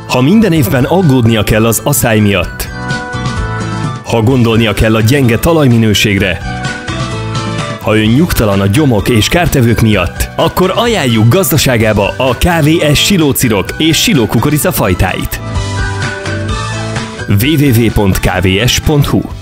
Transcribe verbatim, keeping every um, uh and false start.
Ha minden évben aggódnia kell az aszály miatt, ha gondolnia kell a gyenge talajminőségre, ha ön nyugtalan a gyomok és kártevők miatt, akkor ajánljuk gazdaságába a ká vé es silócirok és silókukorica fajtáit. double-u double-u double-u pont ká vé es pont hu